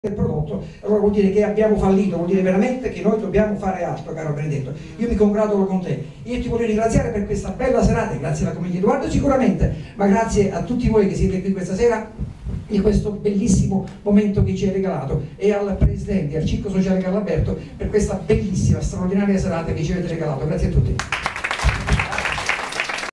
del prodotto, allora vuol dire che abbiamo fallito, vuol dire veramente che noi dobbiamo fare altro, caro Benedetto. Io mi congratulo con te, io ti voglio ringraziare per questa bella serata, grazie alla Commedia Edoardo sicuramente, ma grazie a tutti voi che siete qui questa sera di questo bellissimo momento che ci hai regalato, e al Presidente e al Circo Sociale Carlo Alberto per questa bellissima, straordinaria serata che ci avete regalato. Grazie a tutti.